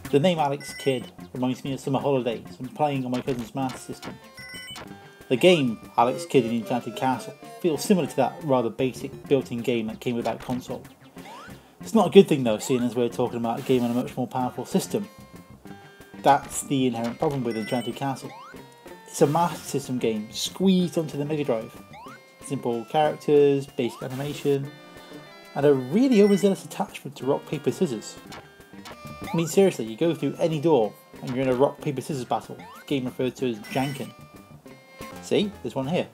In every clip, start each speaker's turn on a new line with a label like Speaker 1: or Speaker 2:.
Speaker 1: The name Alex Kidd reminds me of summer holidays and playing on my cousin's Master System. The game, Alex Kidd in Enchanted Castle, feels similar to that rather basic built-in game that came with that console. It's not a good thing though, seeing as we're talking about a game on a much more powerful system. That's the inherent problem with Enchanted Castle. It's a Master System game squeezed onto the Mega Drive. Simple characters, basic animation, and a really overzealous attachment to rock, paper, scissors. I mean seriously, you go through any door and you're in a rock, paper, scissors battle, the game referred to as jankin'. See, there's one here.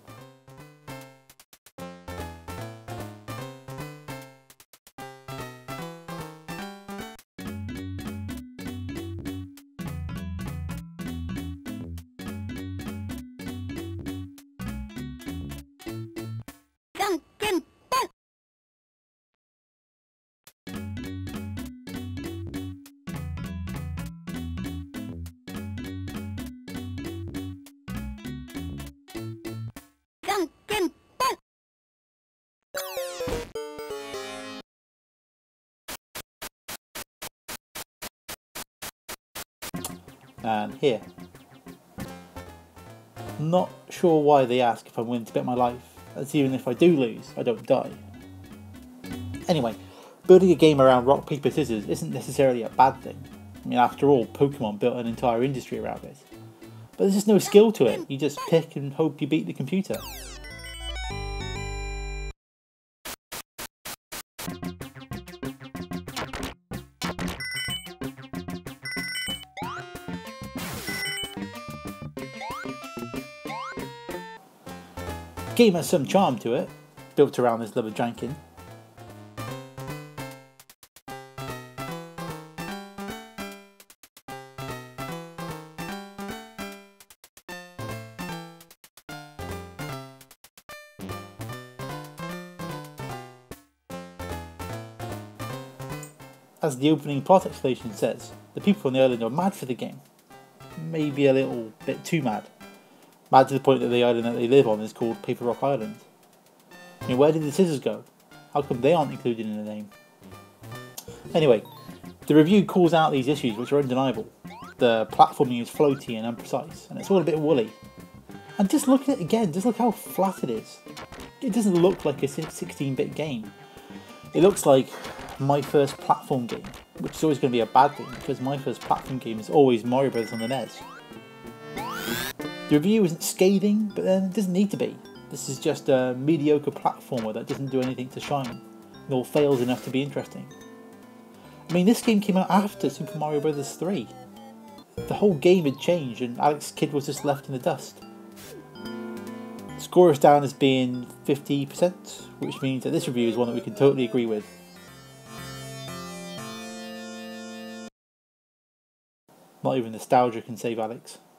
Speaker 1: And here. Not sure why they ask if I'm willing to bet my life, as even if I do lose, I don't die. Anyway, building a game around rock, paper, scissors isn't necessarily a bad thing. I mean, after all, Pokemon built an entire industry around it. But there's just no skill to it, you just pick and hope you beat the computer. The game has some charm to it, built around this love of jankin'. As the opening plot explanation says, the people on the island are mad for the game. Maybe a little bit too mad. Mad to the point that the island that they live on is called Paper Rock Island. I mean, where did the scissors go? How come they aren't included in the name? Anyway, the review calls out these issues which are undeniable. The platforming is floaty and imprecise, and it's all a bit woolly. And just look at it again, just look how flat it is. It doesn't look like a 16-bit game. It looks like my first platform game, which is always going to be a bad thing, because my first platform game is always Mario Bros. On the NES. The review isn't scathing, but then it doesn't need to be. This is just a mediocre platformer that doesn't do anything to shine, nor fails enough to be interesting. I mean, this game came out after Super Mario Bros. 3. The whole game had changed and Alex Kidd was just left in the dust. The score is down as being 50%, which means that this review is one that we can totally agree with. Not even nostalgia can save Alex.